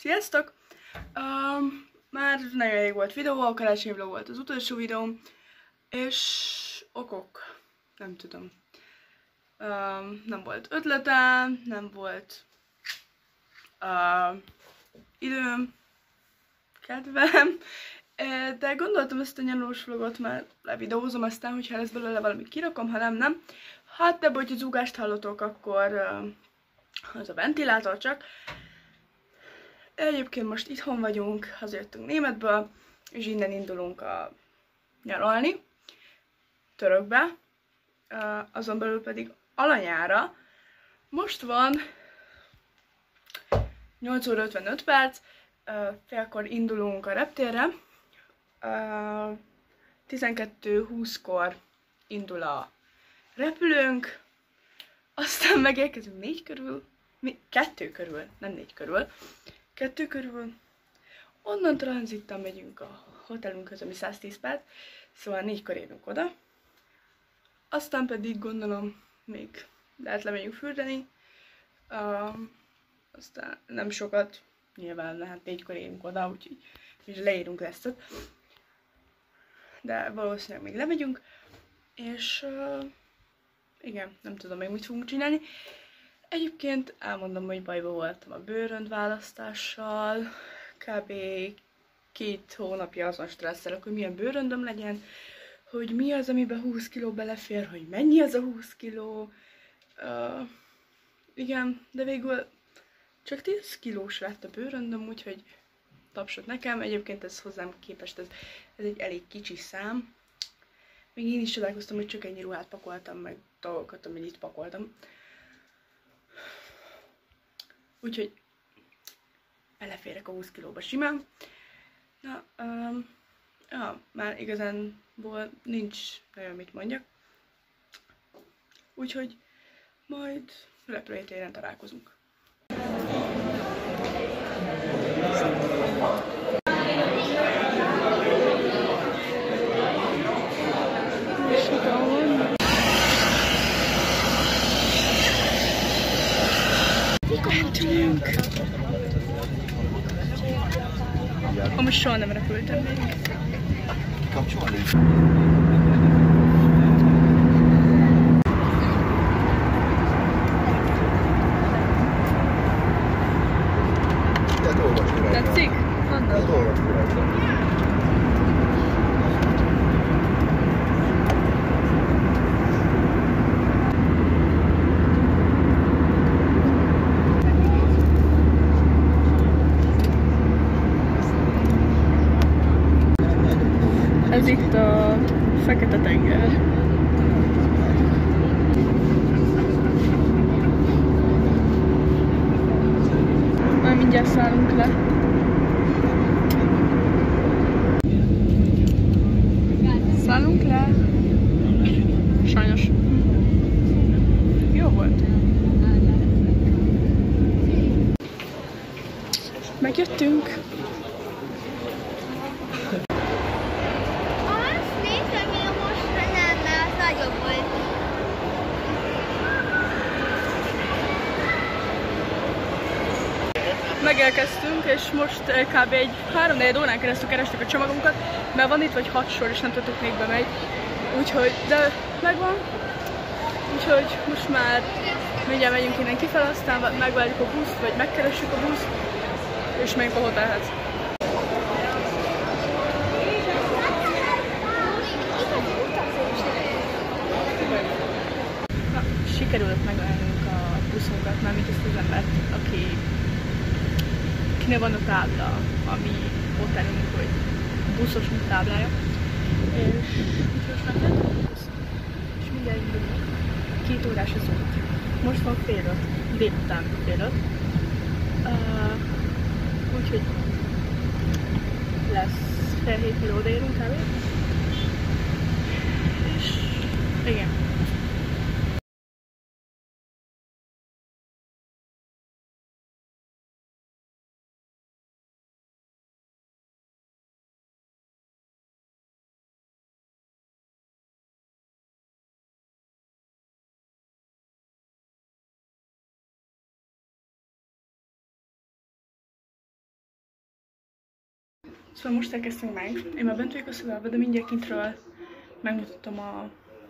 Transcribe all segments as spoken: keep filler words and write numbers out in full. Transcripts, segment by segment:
Sziasztok! Um, már nagyon rég volt videó, a karácsonyi vlog volt az utolsó videóm, és okok, nem tudom. Um, nem volt ötletem, nem volt uh, időm, kedvem, de gondoltam ezt a nyaralós vlogot már levideózom, aztán, hogyha lesz belőle valami kirakom, ha nem, nem. Hát, de hogyha zúgást hallotok, akkor uh, az a ventilátor csak. Egyébként most itthon vagyunk, hazajöttünk Németből, és innen indulunk a nyaralni, Törökbe, azon belül pedig alanyára. Most van nyolc óra ötvenöt perc, félkor indulunk a reptérre, tizenkettő húszkor indul a repülőnk, aztán megérkezünk négy körül, kettő körül, nem négy körül, kettő körül, onnan tranzittal megyünk a hotelünkhöz, ami száztíz perc, szóval négykor érünk oda, aztán pedig gondolom még lehet lemegyünk fürdeni, uh, aztán nem sokat, nyilván hát négykor érünk oda, úgyhogy és leírunk ezt, de valószínűleg még lemegyünk, és uh, igen, nem tudom még mit fogunk csinálni. Egyébként elmondom, hogy bajba voltam a bőrönd választással, kb. két hónapja azon stresszelek, hogy milyen bőröndöm legyen, hogy mi az, amiben húsz kiló belefér, hogy mennyi az a húsz kiló. Uh, igen, de végül csak tíz kilós lett a bőröndöm, úgyhogy tapsot nekem. Egyébként ez hozzám képest, ez, ez egy elég kicsi szám. Még én is csodálkoztam, hogy csak ennyi ruhát pakoltam, meg dolgokat, amennyit pakoltam. Úgyhogy beleférek a húsz kilóba simán. Na, um, ja, már igazánból nincs nagyon mit mondjak. Úgyhogy majd repülőtéren találkozunk. Mentünk! Amúgy soha nem repültem még. Kapcsolni? Tetszik? Mondom. Ez itt a Fekete-tenger. Már mindjárt szállunk le. Szállunk le. Sajnos. Jó volt. Megjöttünk. Megérkeztünk, és most kb. Egy három-négy órán keresztül kerestük a csomagunkat, mert van itt vagy hat sor, és nem tudtuk még bemegy. Úgyhogy, de megvan. Úgyhogy most már mindjárt megyünk innen kifele, aztán megvárjuk a buszt, vagy megkeressük a buszt, és megyünk a hotelhez. Na, sikerült megvárnunk a buszunkat, mármint ezt az embert, aki kinél van a tábla, ami hotelünk, hogy buszosunk táblája. És most már tettük a busz, és mindjárt indulunk. Két órás az út. Most van fél öt, délután fél öt. Uh, úgyhogy lesz fél hét, mire odaérünk kb. És igen. Szóval most elkezdtünk meg. Én már bent vagyok a szobában, de mindjárt kintről megmutatom a,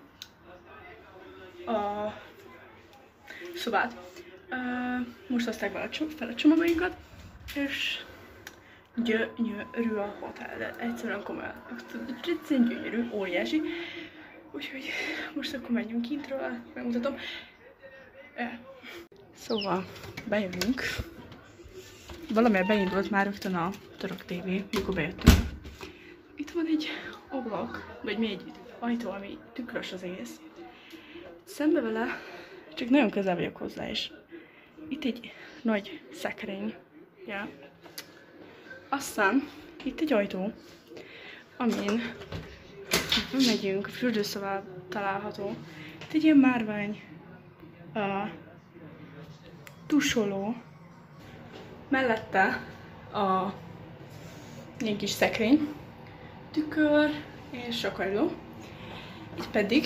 a szobát. Uh, most hozták be fel a csomagainkat, és gyönyörű a hotel, de egyszerűen komolyan. Egyszerűen gyönyörű, óriási. Úgyhogy most akkor menjünk kintről, megmutatom. E. Szóval bejövünk. Valamiért beindult már rögtön a török tévé, mikor bejöttünk. Itt van egy ablak, vagy még egy ajtó, ami tükrös az egész. Szembe vele, csak nagyon közel vagyok hozzá is. Itt egy nagy szekrény. Ja. Aztán itt egy ajtó, amin megyünk, a fürdőszobában található. Itt egy ilyen márvány uh, tusoló. Mellette a ilyen kis szekrény, tükör és sakariló. Itt pedig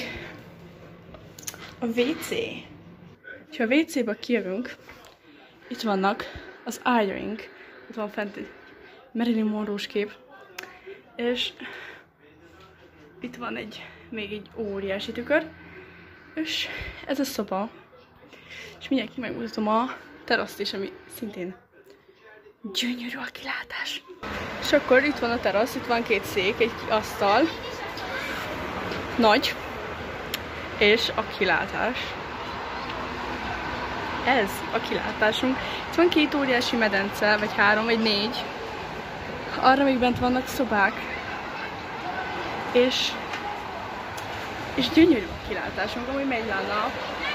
a vé cé. Ha a vé cébe kijövünk, itt vannak az eyering, itt van fent egy Marilyn Monroe-s kép, és itt van egy, még egy óriási tükör, és ez a szoba, és mindjárt megmutatom a teraszt is, ami szintén gyönyörű a kilátás. És akkor itt van a terasz, itt van két szék, egy asztal, nagy, és a kilátás. Ez a kilátásunk. Itt van két óriási medence, vagy három, vagy négy. Arra még bent vannak szobák. És, és gyönyörű a kilátásunk, amúgy megy le a nap.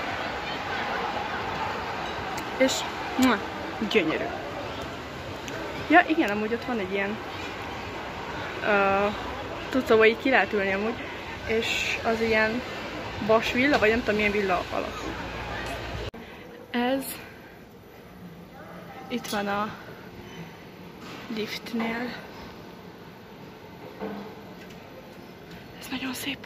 És mua, gyönyörű. Ja, igen, amúgy ott van egy ilyen uh, tudsz, ahol így ki lehet ülni amúgy, és az ilyen vasvilla, vagy nem tudom milyen villa alakú. Ez itt van a liftnél. Ez nagyon szép.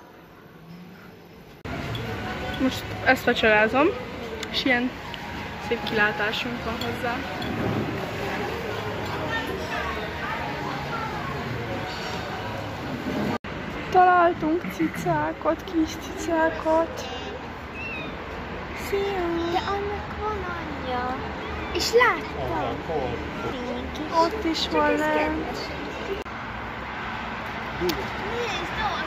Most ezt vacsorázom, és ilyen szép kilátásunk van hozzá. Találtunk cicákat, kis cicákat. Szia! De annak van anyja. És láttam. Ott is van lent. Nézd ott!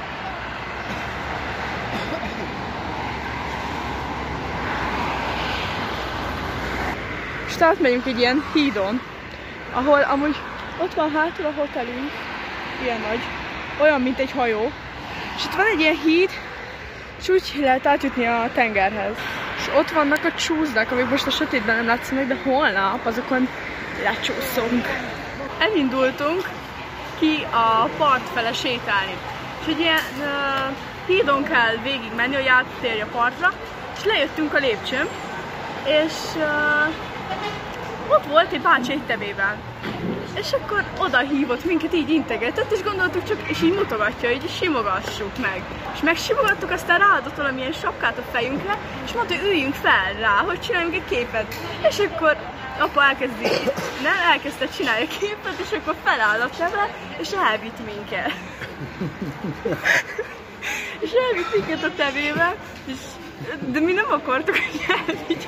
És átmegyünk egy ilyen hídon, ahol amúgy ott van hátul a hotelünk, ilyen nagy, olyan, mint egy hajó. És itt van egy ilyen híd, és úgy lehet átjutni a tengerhez. És ott vannak a csúszdák, amik most a sötétben nem látszanak, de holnap azokon lecsúszunk. Elindultunk ki a part fele sétálni. És egy ilyen uh, hídon kell végig menni, hogy áttérj a partra, és lejöttünk a lépcsőn, és uh, ott volt egy bácsi egy tevében. És akkor oda hívott minket, így integetett, és gondoltuk csak, és így mutogatja, hogy simogassuk meg. És megsimogattuk, aztán ráadott valamilyen sapkát a fejünkre, és mondta, hogy üljünk fel rá, hogy csináljunk egy képet. És akkor apa elkezdi, nem, elkezdte csinálni a képet, és akkor felállott vele, és elvitt minket. És elvitt minket a tevébe, és, de mi nem akartuk, hogy elvitt.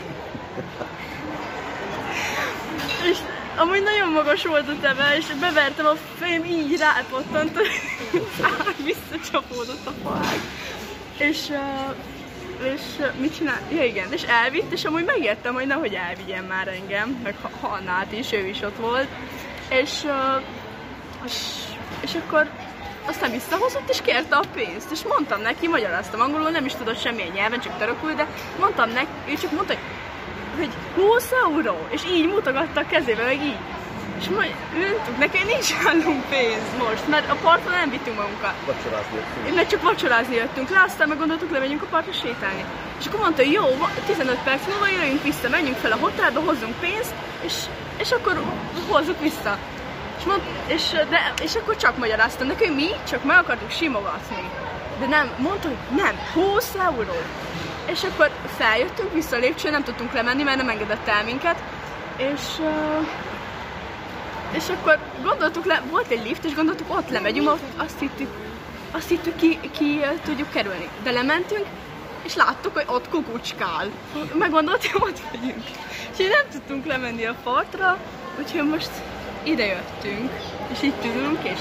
És amúgy nagyon magas volt a teve, és bevertem a fejem, így rápottant, visszacsapódott a faág. És, uh, és uh, mit csinál? Ja igen, és elvitt, és amúgy megértem, hogy nehogy elvigyen már engem, meg Hannát is, ő is ott volt. És, uh, és, és akkor aztán visszahozott, és kérte a pénzt, és mondtam neki, magyaráztam angolul, nem is tudott semmilyen nyelven, csak törökül, de mondtam neki, ő csak mondta, hogy húsz euró, és így mutogatta a kezébe, meg így. És majd ültünk, nekem nincs nálunk pénz most, mert a partra nem vittünk magunkat. Vacsorázni jöttünk. Mert csak vacsorázni jöttünk le, aztán meg gondoltuk, lemegyünk a partra sétálni. És akkor mondta, hogy jó, tizenöt perc múlva jöjjünk vissza, menjünk fel a hotelbe, hozzunk pénzt, és, és akkor hozzuk vissza. És, mond, és, de, és akkor csak magyaráztam neki, hogy mi csak meg akartuk simogatni. De nem, mondta, hogy nem, húsz euró. És akkor feljöttünk vissza a lépcsőn, nem tudtunk lemenni, mert nem engedett el minket. És, uh, és akkor gondoltuk le, volt egy lift, és gondoltuk ott lemegyünk, ott azt hittük, azt hittük ki, ki tudjuk kerülni. De lementünk, és láttuk, hogy ott kukucskál. Meggondoltuk, hogy ott megyünk. És így nem tudtunk lemenni a partra, úgyhogy most ide jöttünk, és itt ülünk, és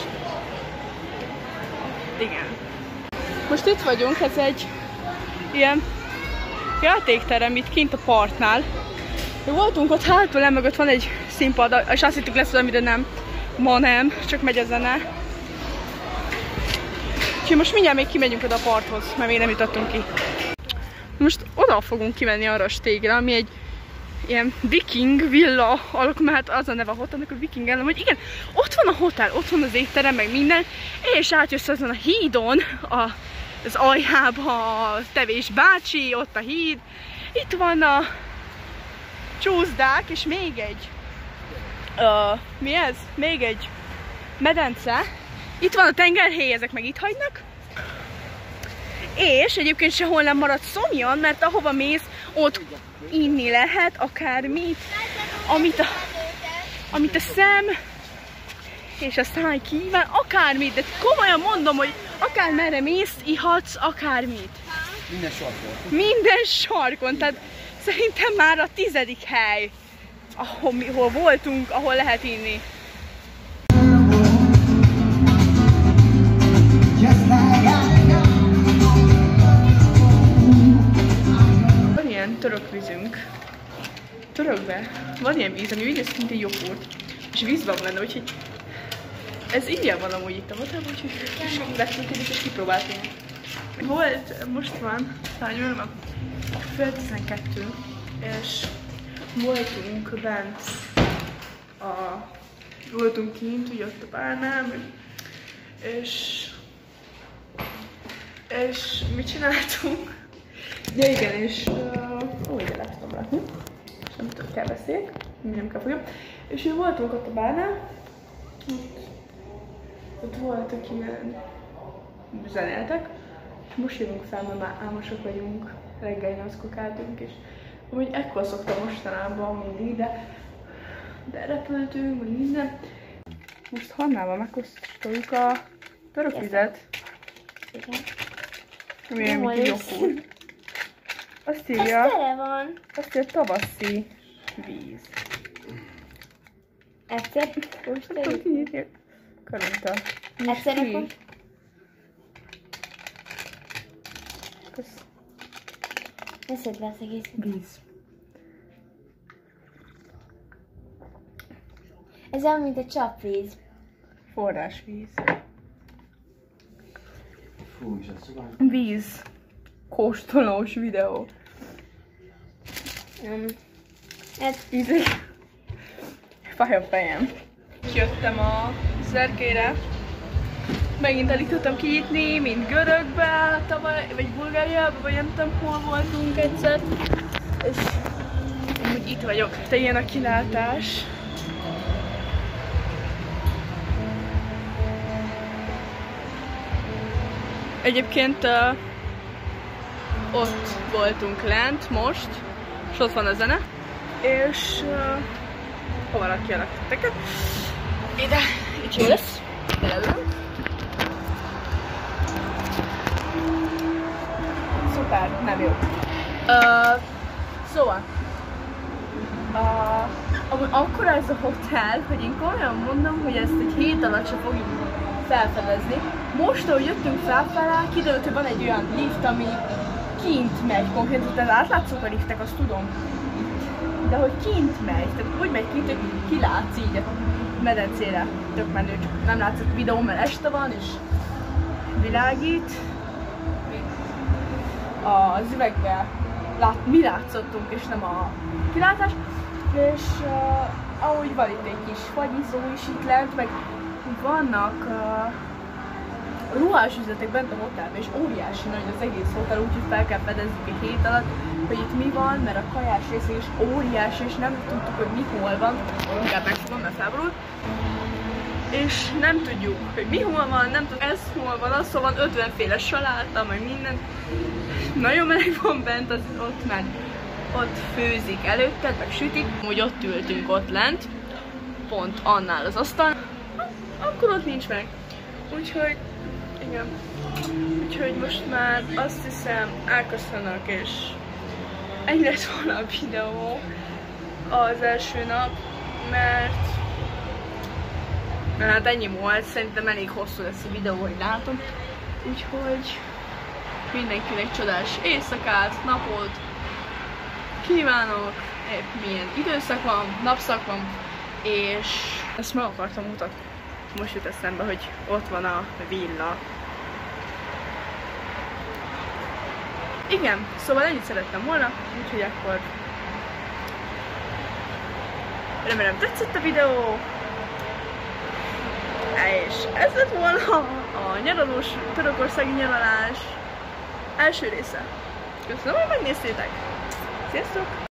igen. Most itt vagyunk, ez egy ilyen játékterem itt kint a partnál. Voltunk ott hátul, mögött van egy színpad, és azt hittük lesz valami, de nem. Ma nem, csak megy a zene. Úgyhogy most mindjárt még kimegyünk oda a parthoz, mert még nem jutottunk ki. Most oda fogunk kimenni arra a stégre, ami egy ilyen viking villa alakú, mert hát az a neve a hotelnek, a viking ellen, hogy igen, ott van a hotel, ott van az étterem, meg minden, és átjössz azon a hídon, a, az aljában a Tevés bácsi, ott a híd, itt van a csúszdák, és még egy, uh, mi ez? Még egy medence, itt van a tengerhéj, ezek meg itt hagynak, és egyébként sehol nem marad szomjan, mert ahova mész, ott inni lehet akármit, amit a, amit a szem és a száj kíván, akármit, de komolyan mondom, hogy akármerre mész, ihatsz akármit. Minden sarkon. Minden sarkon, tehát szerintem már a tizedik hely, ahol, ahol voltunk, ahol lehet inni. Van ilyen török vízünk. Törökbe van ilyen víz, ami víz, mint egy joghurt. És vízben van benne, úgyhogy ez ingyen van amúgy itt a hotelban, úgyhogy vettünk egyet és kipróbáltunk. Volt, most van, talán van, fél tizenkettő, és voltunk bent, a, voltunk kint, ugye ott a párnál, és, és mit csináltunk? Ja igen, és uh, ó, ide le tudom rakni, és nem tudom, kell beszéljek, nem kell fogjam. És voltunk ott a bárnál, ott, ott voltak ilyen zenéltek, és most jövünk fel, mert már álmosak vagyunk, reggel nyolckor keltünk, és amúgy ekkor szoktam mostanában mindig, de, de repültünk, vagy minden. Most Hannával megkóstoljuk a török vizet. Igen. Ami olyan, mint egy joghurt. Azt írja, Ez tele van. azt írja tavaszi víz. Egyszer kóstoljuk. Karunta. Egyszer akkor. Kösz. Ne szedd le az egészet. Víz. Ez olyan, mint a csapvíz. Forrásvíz. Fú, is ez szóval. Víz. Kóstolós videó. Um, ez Ízé. Fáj a fejem. Jöttem a szerkére. Megint alig tudtam kinyitni, mint Görögbe, tavaly, vagy Bulgáriába, vagy nem tudom, hol voltunk egyszer. És úgy itt vagyok. De ilyen a kilátás. Egyébként uh, ott voltunk lent most, és ott van a zene. És uh, hova rakjalak titeket? Ide, itt jó lesz. Belőlem. Szuper, nem jó. Uh, szóval, uh, akkor ez a hotel, hogy én komolyan mondom, hogy ezt egy hét alatt se fogjuk felfedezni. Most, ahogy jöttünk felfelé, kiderült, hogy van egy olyan lift, ami kint megy konkrétan, tehát átlátszók a liftek, azt tudom. De hogy kint megy, tehát úgy megy kint, hogy kilátsz így a medencére. Tök menő, csak nem látszott videó, mert este van, és világít. Az üvegbe lát, mi látszottunk, és nem a kilátás. És uh, ahogy van itt egy kis fagyizó is itt lent, meg vannak uh, ruhásüzletek bent a hotelben, és óriási nagy az egész hotel, úgyhogy fel kell fedeznünk egy hét alatt, hogy itt mi van, mert a kajás része is óriási, és nem tudtuk, hogy mi hol van, inkább megfogom, mert felborult. És nem tudjuk, hogy mi hol van, nem tudjuk, ez hol van, az szóval van ötvenféle saláta, meg minden. Nagyon meleg van bent, az ott már ott főzik előtted, meg sütik. Úgy ott ültünk ott lent, pont annál az asztal, akkor ott nincs meg. Úgyhogy, igen. Úgyhogy most már azt hiszem elköszönök, és ennyi lett volna a videó az első nap, mert, mert hát ennyi volt, szerintem elég hosszú lesz a videó, hogy látom. Úgyhogy mindenkinek csodás éjszakát, napot kívánok, épp milyen időszak van, napszak van, és ezt meg akartam mutatni. Most jut eszembe, hogy ott van a villa. Igen, szóval ennyit szerettem volna, úgyhogy akkor remélem tetszett a videó, és ez lett volna a nyaralós, törökországi nyaralás első része. Köszönöm, hogy megnéztétek! Sziasztok!